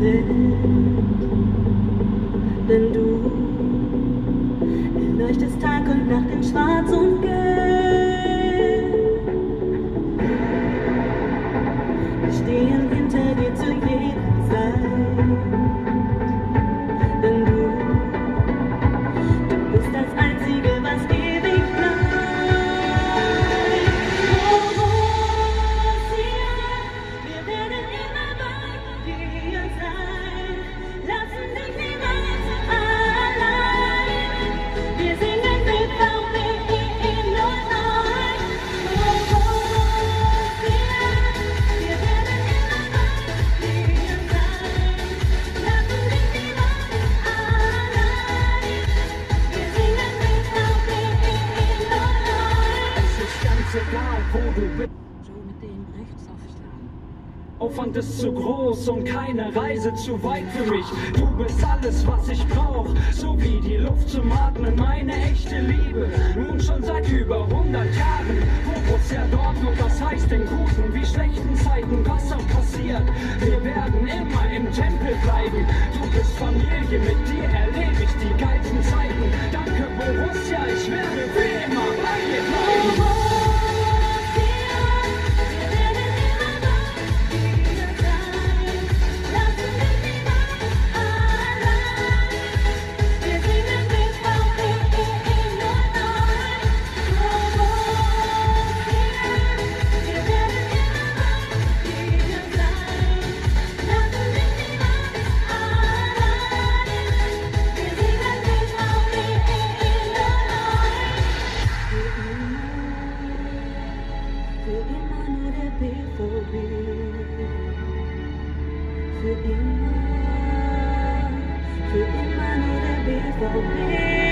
Welt. Denn du erleuchtest Tag und Nacht in Schwarz und Gelb. Wir stehen hinter dir zu jeder Zeit. Denn du bist das Einzige, was ewig bleibt. Borussia, wir werden immer bei dir sein. Lassen dich niemals allein. Wir singen mit VfB 09. Borussia, wir werden immer bei dir sein. Lassen dich niemals allein. Wir singen mit VfB 09. Es ist ganz egal, wo du bist. So mit den Rechtsaufschlagen. Aufwand ist zu groß und keine Reise zu weit für mich. Du bist alles, was ich brauch, so wie die Luft zum Atmen, meine echte Liebe. Nun schon seit über 100 Jahren. Borussia Dortmund, das heißt in guten wie schlechten Zeiten, was auch passiert. Wir werden immer im Tempel bleiben. Du bist Familie, mit dir erlebe ich die geilsten Zeiten. Danke Borussia, ich werde für immer bei dir bleiben. Für immer nur der BVB.